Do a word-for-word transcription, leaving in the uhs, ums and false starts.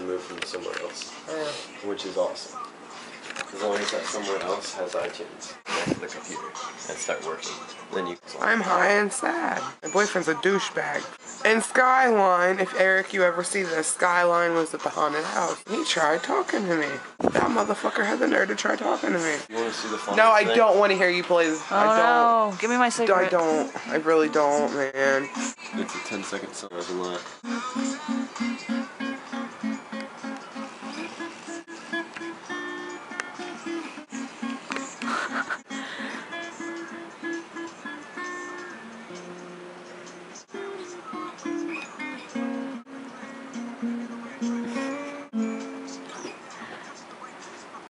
removed from somewhere else, Yeah. which is awesome. As long as that somewhere else has iTunes next to the computer and start working, then you can. I'm high and sad. My boyfriend's a douchebag. In Skyline, if Eric, you ever see this, Skyline was at the haunted house. He tried talking to me. That motherfucker had the nerve to try talking to me. You want to see the fun? No, I thing? don't want to hear you play this. Oh I don't. no! Give me my cigarette. I don't. I really don't, man. It's a ten second song, doesn't lie.